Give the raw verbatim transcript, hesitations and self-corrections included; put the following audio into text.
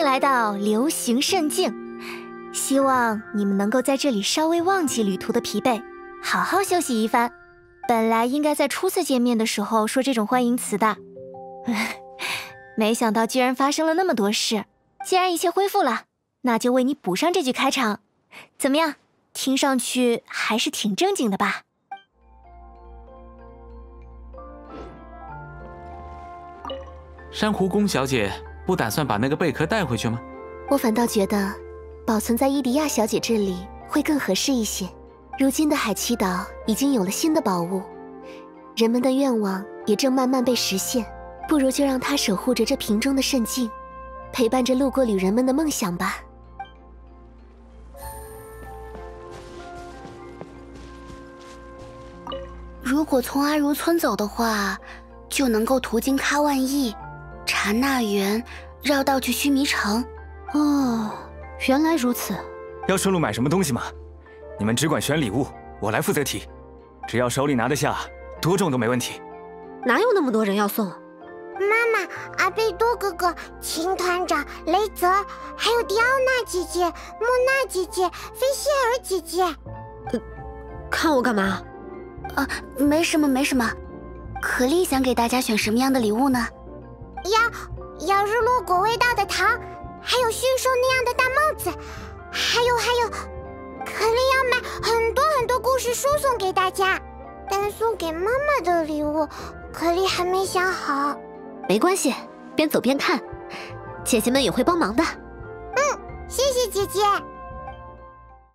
来到流行圣境，希望你们能够在这里稍微忘记旅途的疲惫，好好休息一番。本来应该在初次见面的时候说这种欢迎词的，没想到居然发生了那么多事。既然一切恢复了，那就为你补上这句开场。怎么样？听上去还是挺正经的吧？ 珊瑚宫小姐不打算把那个贝壳带回去吗？ 我反倒觉得保存在伊迪亚小姐这里会更合适一些。如今的海七岛已经有了新的宝物，人们的愿望也正慢慢被实现，不如就让它守护着这瓶中的圣境，陪伴着路过旅人们的梦想吧。 如果从阿如村走的话，就能够途经喀万驿、查那园，绕道去须弥城。 哦，原来如此。 要顺路买什么东西吗？你们只管选礼物，我来负责提。只要手里拿得下，多重都没问题。 哪有那么多人要送？ 妈妈，阿贝多哥哥、秦团长、雷泽，还有迪奥娜姐姐、莫娜姐姐、菲希尔姐姐。 呃，看我干嘛？ 啊，没什么，没什么。可丽想给大家选什么样的礼物呢？ 要要日落果味道的糖，还有驯兽那样的大帽子，还有还有，可丽要买很多很多故事书送给大家。但送给妈妈的礼物，可丽还没想好。 没关系，边走边看，姐姐们也会帮忙的。 嗯，谢谢姐姐。